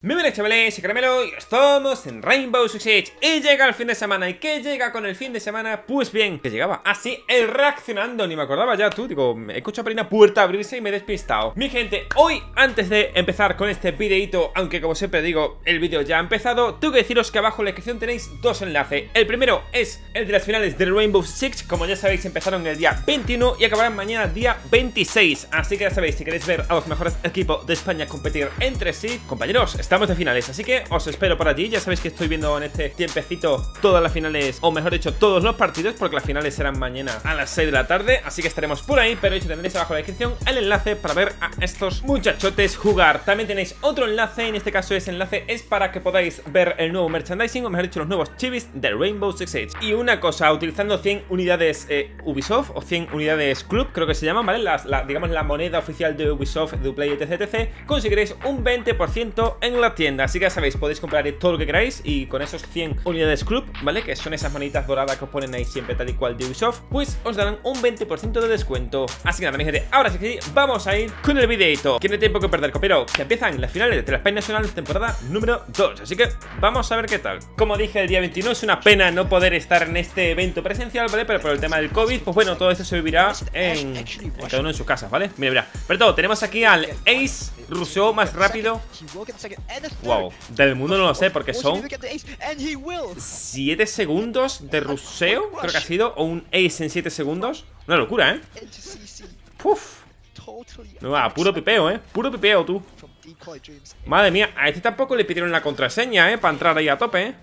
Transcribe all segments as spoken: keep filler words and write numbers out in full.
Muy buenas chavales, soy Caramelo y estamos en Rainbow Six Siege. Y llega el fin de semana. ¿Y qué llega con el fin de semana? Pues bien, que llegaba así el reaccionando. Ni me acordaba ya, tú, digo, he escuchado por ahí una puerta abrirse y me he despistado. Mi gente, hoy, antes de empezar con este videito, aunque como siempre digo, el vídeo ya ha empezado, tengo que deciros que abajo en la descripción tenéis dos enlaces. El primero es el de las finales del Rainbow Six. Como ya sabéis, empezaron el día veintiuno y acabarán mañana día veintiséis. Así que ya sabéis, si queréis ver a los mejores equipos de España competir entre sí, compañeros, está de finales, así que os espero por allí. Ya sabéis que estoy viendo en este tiempecito todas las finales, o mejor dicho, todos los partidos, porque las finales serán mañana a las seis de la tarde, así que estaremos por ahí. Pero hecho, tendréis abajo en la descripción el enlace para ver a estos muchachotes jugar. También tenéis otro enlace, en este caso ese enlace es para que podáis ver el nuevo merchandising, o mejor dicho, los nuevos chivis de Rainbow Six Siege. Y una cosa, utilizando cien unidades eh, Ubisoft, o cien unidades Club, creo que se llaman, ¿vale? Las, la, digamos la moneda oficial de Ubisoft, de Uplay, etc, etc, conseguiréis un veinte por ciento en la tienda. Así que ya sabéis, podéis comprar todo lo que queráis y con esos cien unidades club, ¿vale? Que son esas moneditas doradas que os ponen ahí siempre tal y cual de Ubisoft, pues os darán un veinte por ciento de descuento. Así que nada, mi gente, ahora sí que sí, vamos a ir con el videito. Que no hay tiempo que perder, copero, que empiezan las finales de la España Nacional temporada número dos. Así que vamos a ver qué tal. Como dije el día veintiuno, es una pena no poder estar en este evento presencial, ¿vale? Pero por el tema del COVID, pues bueno, todo esto se vivirá en, en cada uno en sus casas, ¿vale? Mira, mira. Pero todo, tenemos aquí al Ace Rusheo más rápido, wow, del mundo. No lo sé, porque son siete segundos de rusheo, creo que ha sido, o un ace en siete segundos. Una locura, ¿eh? Puf. No va, puro pipeo, ¿eh? Puro pipeo, tú. Madre mía, a este tampoco le pidieron la contraseña, ¿eh? Para entrar ahí a tope, ¿eh?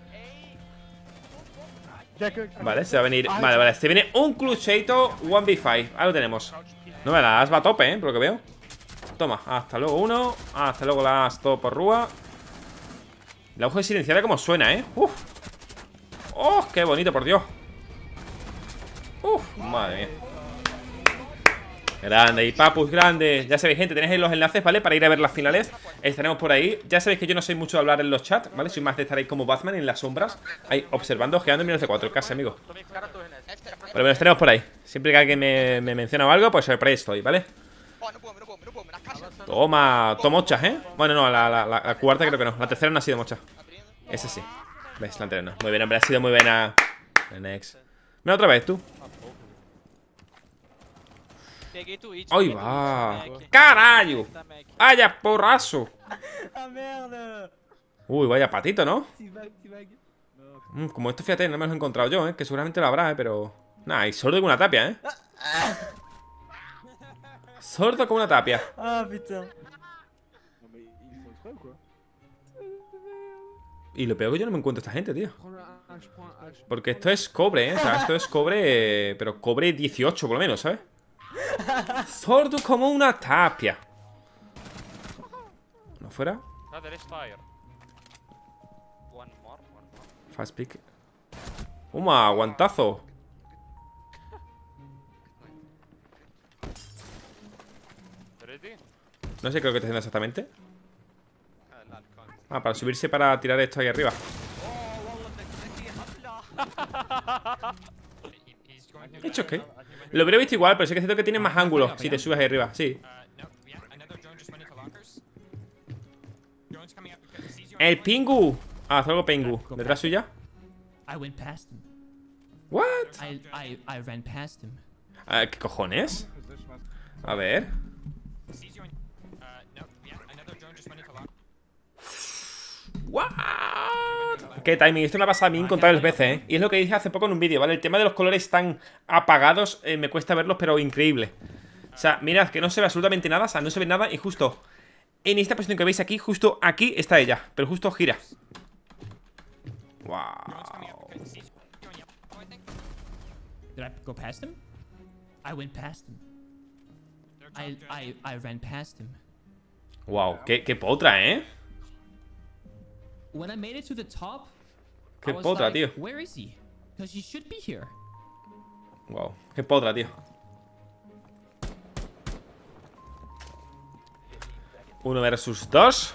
Vale, se va a venir. Vale, vale, se viene un Clucheito uno ve cinco. Ahí lo tenemos. No me las va a tope, ¿eh? Por lo que veo. Toma, hasta luego uno. Hasta luego las todo por rúa. La hoja silenciada como suena, ¿eh? Uf. ¡Oh, qué bonito, por Dios! ¡Uf! Madre mía. Grande, y papus, grande. Ya sabéis, gente, tenéis ahí los enlaces, ¿vale? Para ir a ver las finales. Estaremos por ahí. Ya sabéis que yo no soy mucho de hablar en los chats, ¿vale? Soy más de estar ahí como Batman en las sombras, ahí observando, ojeando en menos de cuatro K, amigo. Pero bueno, estaremos por ahí. Siempre que alguien me, me menciona o algo, pues por ahí estoy, ¿vale? Toma, toma mochas, ¿eh? Bueno, no, la, la, la, la cuarta creo que no. La tercera no ha sido mocha. Esa sí. ¿Ves? La anterior no. Muy bien, hombre, ha sido muy buena. Next. Mira otra vez, tú. ¡Ay, va! ¡Carajo! ¡Vaya porrazo! Uy, vaya patito, ¿no? Mm, como esto, fíjate, no me lo he encontrado yo, ¿eh? Que seguramente lo habrá, ¿eh? Pero... Nah, y sordo como una tapia, ¿eh? Sordo como una tapia. Ah, putain. Y lo peor que yo no me encuentro esta gente, tío. Porque esto es cobre, ¿eh? O sea, esto es cobre, pero cobre dieciocho por lo menos, ¿sabes? Sordo como una tapia. ¿No fuera? Fast pick. ¡Uma! ¡Aguantazo! No sé qué es lo que está haciendo exactamente. Ah, para subirse para tirar esto ahí arriba. Hecho que lo hubiera visto igual, pero sí que es cierto que tiene más ángulos si te subes ahí arriba, sí. El Pingu. Ah, hace algo Pingu. ¿Detrás suya? What? Ah, ¿qué cojones? A ver. What? Qué timing, esto me ha pasado a mí incontables veces, ¿eh? Y es lo que dije hace poco en un vídeo, ¿vale? El tema de los colores tan apagados, eh, me cuesta verlos, pero increíble. O sea, mirad que no se ve absolutamente nada, o sea, no se ve nada. Y justo en esta posición que veis aquí, justo aquí está ella, pero justo gira. Wow. Did I go past him? I went past him. I, I, I ran past him. Wow, qué, qué potra, ¿eh? When I made it to the top, qué potra, like, tío. Where is he? Because he should be here. Wow, qué potra, tío. Uno versus dos.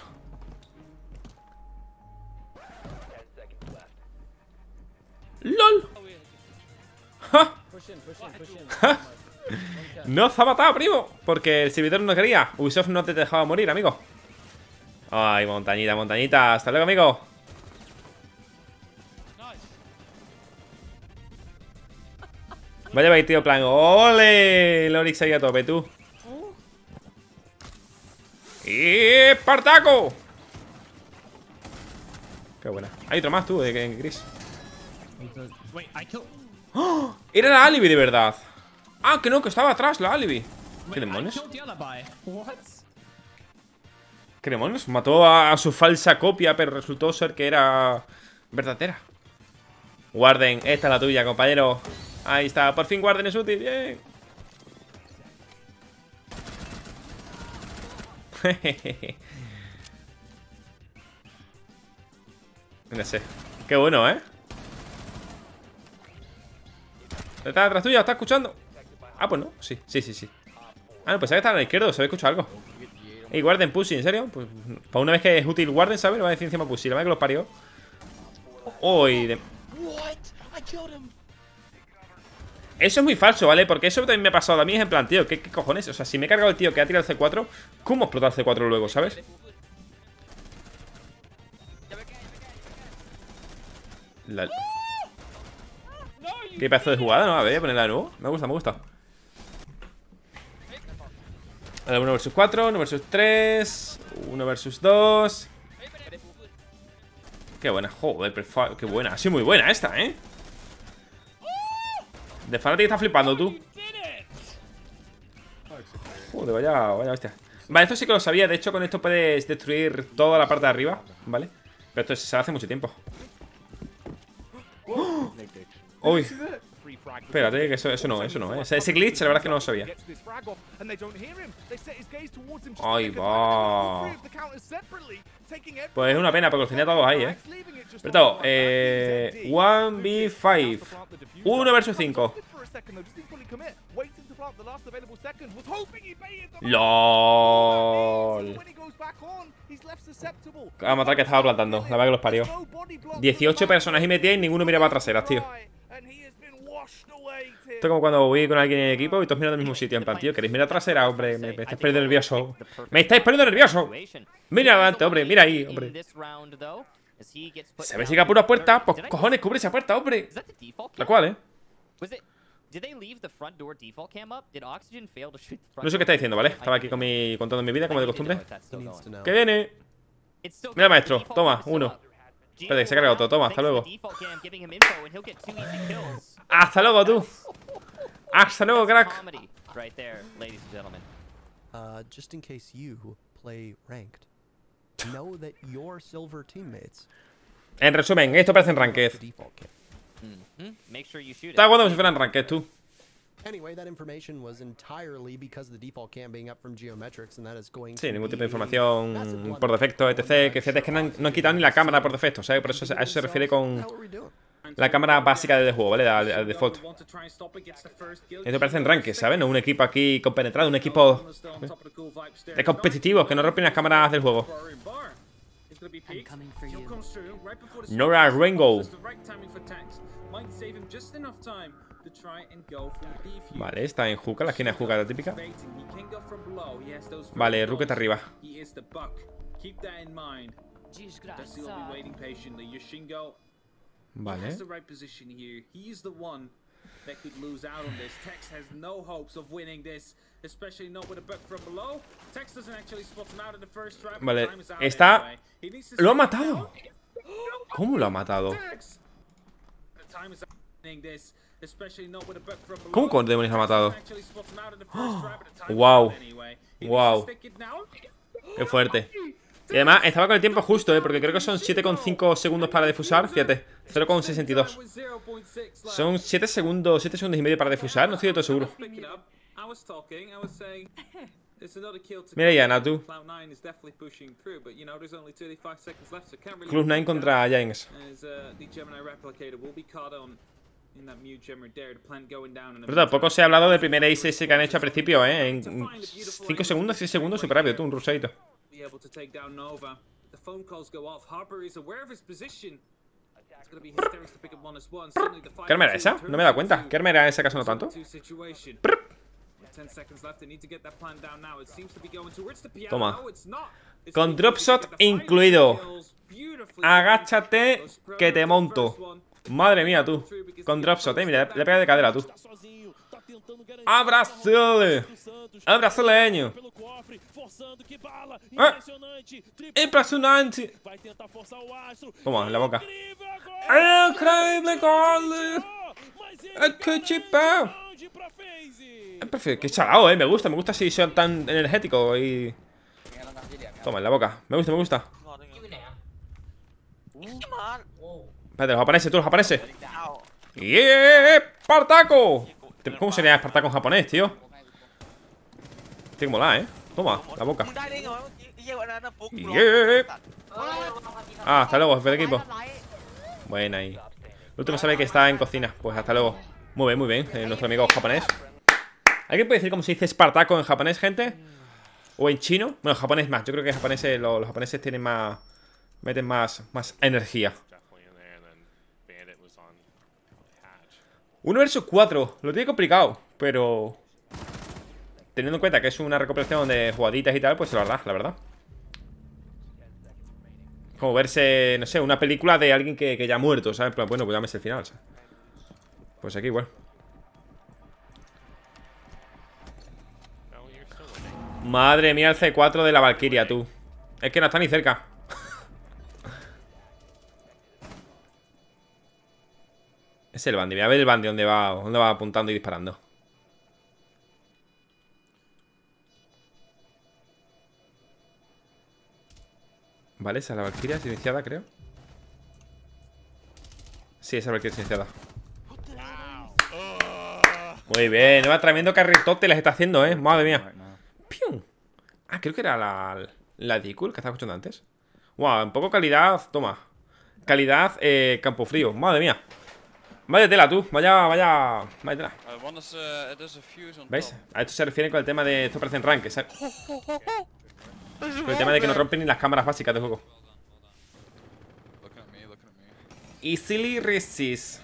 ¡Lol! ¡Ja! ¡Ja! No se ha matado, primo. Porque el servidor no quería. Ubisoft no te dejaba morir, amigo. Ay, montañita, montañita. Hasta luego, amigo. Vaya va, tío, plan. ¡Ole! Lorix ahí a tope, tú. ¡Y Espartaco! Qué buena. Hay otro más, tú, de en gris. Wait, I killed. ¡Oh! Era la Alibi de verdad. Ah, que no, que estaba atrás la Alibi. ¿Qué Wait, I demonios? killed the other guy. What? ¿Qué demonios? Mató a, a su falsa copia, pero resultó ser que era verdadera. Warden, esta es la tuya, compañero. Ahí está, por fin Warden es útil. Bien. No sé. Qué bueno, ¿eh? ¿Está detrás tuya? ¿Está escuchando? Ah, pues no. Sí, sí, sí, sí. Ah, no, pensaba que estaba a la izquierda. Se había escuchado algo. Y Warden Pussy, ¿en serio? Pues para una vez que es útil Warden, ¿sabes? Lo va a decir encima Pussy. La verdad que los parió. Uy, de... Eso es muy falso, ¿vale? Porque eso también me ha pasado a mí. Es en plan, tío, ¿qué, qué cojones? O sea, si me he cargado el tío que ha tirado el C cuatro, ¿cómo explota el C cuatro luego, ¿sabes? La... Qué pedazo de jugada, ¿no? A ver, voy a ponerla de nuevo. Me gusta, me gusta. uno versus cuatro, uno versus tres, uno versus dos. Qué buena, joder, qué buena. Ha sido muy buena esta, ¿eh? De Fanatic está flipando, tú. Joder, vaya, vaya hostia. Vale, esto sí que lo sabía. De hecho, con esto puedes destruir toda la parte de arriba, ¿vale? Pero esto se hace mucho tiempo. ¡Oh! Uy. Espérate, que eso, eso no, eso no, ¿eh? Ese glitch, la verdad es que no lo sabía. Ay, va. Pues es una pena, porque los tenía todos ahí, ¿eh? Pero todo, eh... uno v cinco. uno versus cinco. LOL. A matar que estaba plantando. La verdad que los parió. dieciocho personas y metía y ninguno miraba traseras, tío. Esto es como cuando voy con alguien en el equipo y todos miran al mismo sitio. En plan, tío, ¿queréis mirar trasera? Hombre, me, me estáis poniendo nervioso. ¡Me estáis poniendo nervioso! Mira adelante, hombre, mira ahí, hombre. ¿Sabes si que a pura puerta? Pues cojones, cubre esa puerta, hombre. La cual, ¿eh? No sé qué está diciendo, ¿vale? Estaba aquí con mi, contando mi vida como de costumbre. ¿Qué viene? Mira, maestro, toma, uno. Espérate, que se ha cargado todo, toma, hasta luego. Hasta luego, tú. Hasta luego, crack. Uh, just in case you play ranked, know that your silver teammates. En resumen, esto parece en Ranked. Está jugando como si fuera en Ranked, tú. Anyway, that information was entirely because the default cam being up from geometrics and that is going Sí, ningún tipo de información por defecto, etcétera. Que fíjate, es que no han, no han quitado ni la cámara por defecto, ¿sabes? Por eso a eso se refiere con la cámara básica del juego, ¿vale? Al, al default. Esto parece en Ranked, ¿sabes? No un equipo aquí compenetrado, un equipo de competitivos que no rompen las cámaras del juego. Nora Ringo. Vale, está en Hookah, la esquina de Hookah, la típica. Vale, Rook arriba. Vale. Vale, está... ¡Lo ha matado! ¿Cómo lo ha matado? ¿Cómo con demonios lo ha matado? ¡Oh! ¡Wow! ¡Wow! ¡Qué fuerte! Y además estaba con el tiempo justo, ¿eh? Porque creo que son siete coma cinco segundos para defusar. Fíjate, cero coma sesenta y dos. Son siete segundos, siete segundos y medio para defusar. No estoy de todo seguro. Mira ya, Natu. Cloud nine contra James. Pero tampoco se ha hablado del primer ace ese que han hecho al principio, ¿eh? En cinco segundos, seis segundos, súper rápido, tú, un rusadito. ¿Qué arma era esa? No me he dado cuenta. ¿Qué arma era esa que ha sonado tanto? Toma. Con dropshot incluido. Agáchate que te monto. Madre mía, tú. Con dropshot, eh. Mira, le pega de cadera, tú. ¡Abrazo! ¡Abrazoleño! ¡Ah! ¡Impresionante! Toma, en la boca. ¡Increíble gol! ¡Qué chipeo! Perfecto, qué chalao, eh. Me gusta, me gusta si son tan energético y... Toma, en la boca. Me gusta, me gusta. Espérate, los japoneses, tú, los japoneses. ¡Yeah! ¡Espartaco! ¿Cómo sería Espartaco en japonés, tío? Tiene que molar, eh. Toma, la boca. Yeah. Ah, hasta luego, jefe de equipo. Buena ahí. El último sabe que está en cocina. Pues hasta luego. Muy bien, muy bien, eh, nuestro amigo japonés. ¿Alguien puede decir cómo se dice Espartaco en japonés, gente? ¿O en chino? Bueno, japonés más. Yo creo que japoneses, los, los japoneses tienen más... Meten más, más energía. Uno versus cuatro. Lo tiene complicado, pero... Teniendo en cuenta que es una recopilación de jugaditas y tal, pues la verdad, la verdad. Como verse, no sé, una película de alguien que, que ya ha muerto, ¿sabes? Pero bueno, pues ya me sé el final, ¿sabes? Pues aquí igual. Madre mía, el C cuatro de la Valkyria, tú. Es que no está ni cerca. Es el Bandy, voy a ver el Bandy dónde va, dónde va apuntando y disparando. Vale, esa es la Valkyria silenciada, creo. Sí, esa es la Valkyria silenciada. Muy bien, va tremendo carretote les está haciendo, eh. Madre mía. ¡Pium! Ah, creo que era la, la Decool que estaba escuchando antes. Wow, un poco calidad, toma. Calidad, eh, campo frío, madre mía. Vaya tela tú, vaya, vaya, vaya tela. ¿Veis? A esto se refiere con el tema de... Esto parece en rank, ¿sabes? Con el tema de que no rompen ni las cámaras básicas del juego. Easily resist.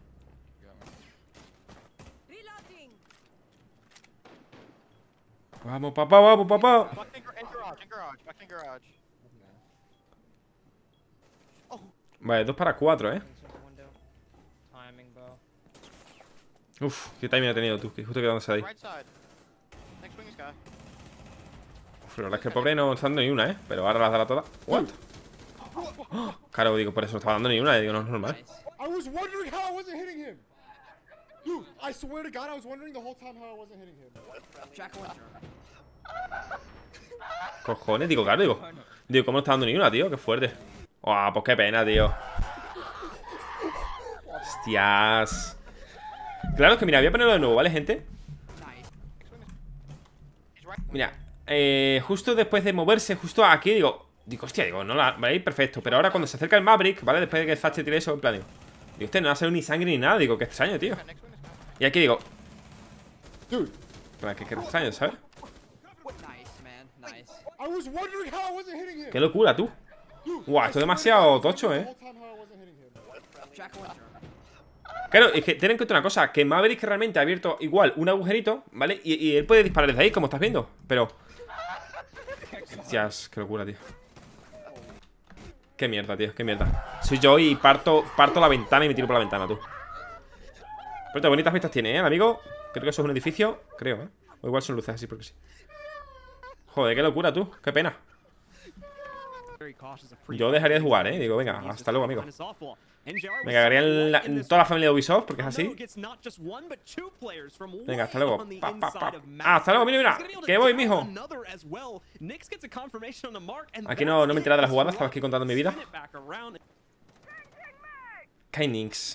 Vamos, papá, vamos, papá. Vale, dos para cuatro, eh. Uf, qué timing ha tenido tú, que justo quedándose ahí. Uf, la verdad es que el pobre no está dando ni una, eh. Pero ahora las dará todas. What? Oh, claro, digo, por eso no estaba dando ni una, digo, no es normal. Cojones, digo, claro, digo. Digo, ¿cómo no está dando ni una, tío? Qué fuerte. Oh, pues qué pena, tío. Hostias. Claro, es que mira, voy a ponerlo de nuevo, ¿vale, gente? Mira, eh, justo después de moverse, justo aquí, digo, digo, hostia, digo, no la va a ir perfecto. Pero ahora cuando se acerca el Maverick, ¿vale? Después de que Thatcher tire eso, en plan, digo, digo, usted no va a salir ni sangre ni nada, digo, qué extraño, tío. Y aquí digo, que qué extraño, ¿sabes? Qué locura, tú. Guau, esto es demasiado tocho, eh. Claro, es que ten en cuenta una cosa, que Maverick que realmente ha abierto igual un agujerito, ¿vale? Y, y él puede disparar desde ahí, como estás viendo. Pero... Hostias, qué locura, tío. Qué mierda, tío, qué mierda. Soy yo y parto, parto la ventana y me tiro por la ventana, tú. Pero qué bonitas vistas tiene, ¿eh, el amigo? Creo que eso es un edificio, creo, ¿eh? O igual son luces así, porque sí. Joder, qué locura, tú, qué pena. Yo dejaría de jugar, ¿eh? Digo, venga, hasta luego, amigo. Me cagaría en, la, en toda la familia de Ubisoft, porque es así. Venga, hasta luego. Pa, pa, pa. Ah, hasta luego, mira, mira. Que voy, mijo. Aquí no, no me he enterado de las jugadas, estaba aquí contando mi vida. Kainix.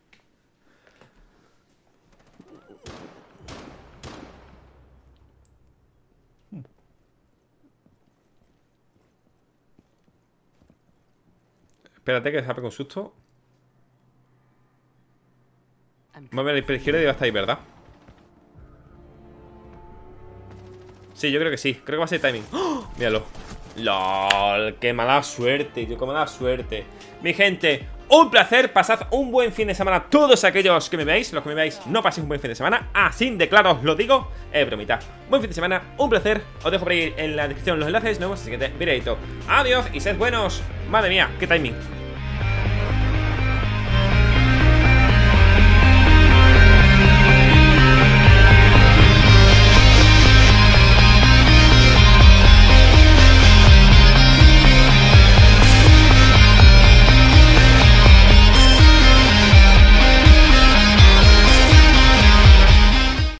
Espérate que se abre con susto. Mueve a la izquierda y va a estar ahí, ¿verdad? Sí, yo creo que sí. Creo que va a ser timing. ¡Oh! Míralo. LOL, qué mala suerte, tío, qué mala suerte. Mi gente, un placer, pasad un buen fin de semana todos aquellos que me veáis. Los que me veáis, no paséis un buen fin de semana, así de claro os lo digo. Eh, bromita, buen fin de semana, un placer. Os dejo por ahí en la descripción los enlaces. Nos vemos en el siguiente videito. Adiós y sed buenos. Madre mía, qué timing.